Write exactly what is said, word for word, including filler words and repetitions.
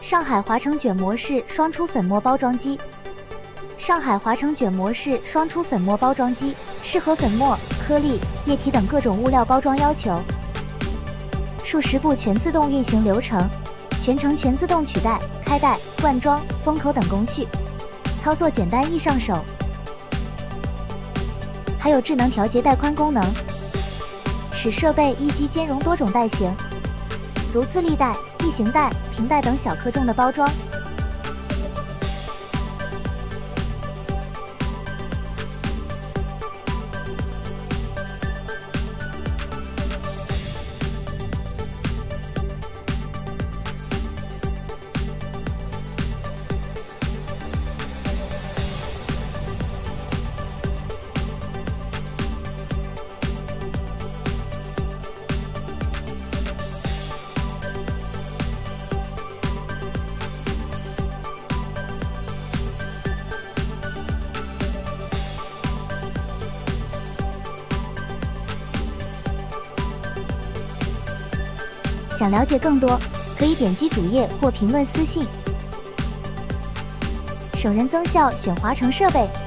上海华城卷模式双出粉末包装机。上海华城卷模式双出粉末包装机适合粉末、颗粒、液体等各种物料包装要求。数十步全自动运行流程，全程全自动取袋、开袋、灌装、封口等工序，操作简单易上手。还有智能调节带宽功能，使设备一机兼容多种袋型，如自立袋、异形袋、平袋等小克重的包装。想了解更多，可以点击主页或评论私信。省人增效，选华城设备。